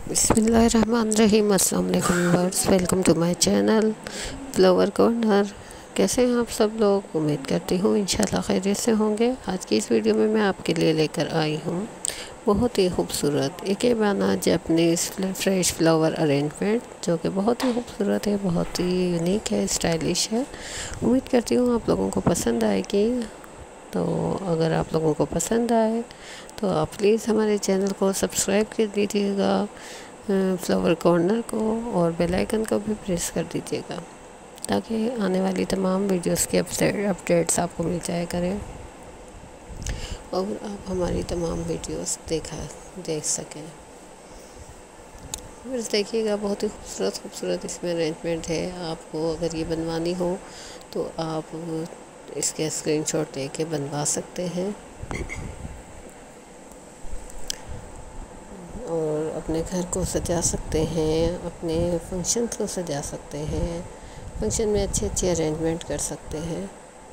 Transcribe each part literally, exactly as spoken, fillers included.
बिस्मिल्लाहिर्रहमानिर्रहीम। अस्सलाम वालेकुम viewers, welcome to my channel flower corner. कैसे हैं आप सब लोग? उम्मीद करती हूँ इंशाल्लाह खैरियत से होंगे। आज की इस वीडियो में मैं आपके लिए लेकर आई हूँ बहुत ही खूबसूरत ikebana Japanese fresh flower arrangement, जो कि बहुत ही खूबसूरत है, बहुत ही यूनिक है, स्टाइलिश है। उम्मीद करती हूँ आप लोगों को पसंद आएगी। तो अगर आप लोगों को पसंद आए तो आप प्लीज़ हमारे चैनल को सब्सक्राइब कर दीजिएगा, फ्लावर कॉर्नर को, और बेल आइकन को भी प्रेस कर दीजिएगा, ताकि आने वाली तमाम वीडियोस की अपडेट अपडेट्स आपको मिल जाया करें और आप हमारी तमाम वीडियोस देखा देख सकें। बस देखिएगा, बहुत ही खूबसूरत खूबसूरत इसमें अरेंजमेंट है। आपको अगर ये बनवानी हो तो आप इसके स्क्रीनशॉट लेके बनवा सकते हैं और अपने घर को सजा सकते हैं, अपने फंक्शन को सजा सकते हैं, फंक्शन में अच्छे अच्छे अरेंजमेंट कर सकते हैं।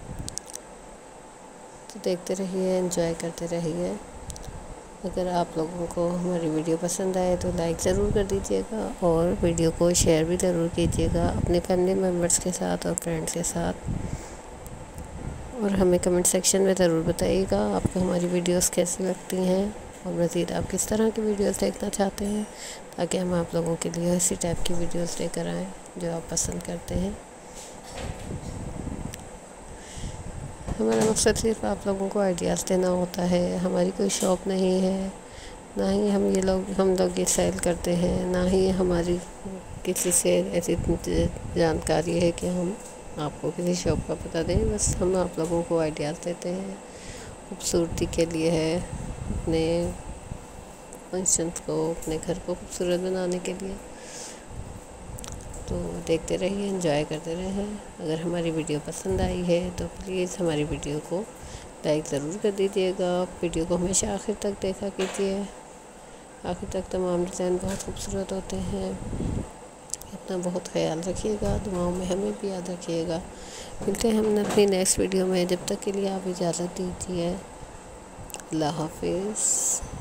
तो देखते रहिए, एंजॉय करते रहिए। अगर आप लोगों को हमारी वीडियो पसंद आए तो लाइक ज़रूर कर दीजिएगा और वीडियो को शेयर भी ज़रूर कीजिएगा अपने फैमिली मेम्बर्स के साथ और फ्रेंड्स के साथ। और हमें कमेंट सेक्शन में ज़रूर बताइएगा आपको हमारी वीडियोस कैसी लगती हैं और मज़ीद आप किस तरह की वीडियोस देखना चाहते हैं, ताकि हम आप लोगों के लिए इसी टाइप की वीडियोस लेकर आएँ जो आप पसंद करते हैं। हमारा मकसद सिर्फ आप लोगों को आइडियाज़ देना होता है। हमारी कोई शॉप नहीं है, ना ही हम ये लोग हम लोग ये सेल करते हैं, ना ही हमारी किसी से ऐसी जानकारी है कि हम आपको किसी शॉप का पता दें। बस हम आप लोगों को आइडियाज़ देते हैं, खूबसूरती के लिए है, अपने फंक्शन को, अपने घर को खूबसूरत बनाने के लिए। तो देखते रहिए, एंजॉय करते रहें। अगर हमारी वीडियो पसंद आई है तो प्लीज़ हमारी वीडियो को लाइक ज़रूर कर दीजिएगा। वीडियो को हमेशा आखिर तक देखा कीजिए, आखिर तक तमाम डिज़ाइन बहुत खूबसूरत होते हैं। अपना बहुत ख्याल रखिएगा, दुआओं में हमें भी याद रखिएगा। मिलते हैं हम अपनी नेक्स्ट वीडियो में। जब तक के लिए आप इजाज़त दीजिए। अल्लाह हाफिज़।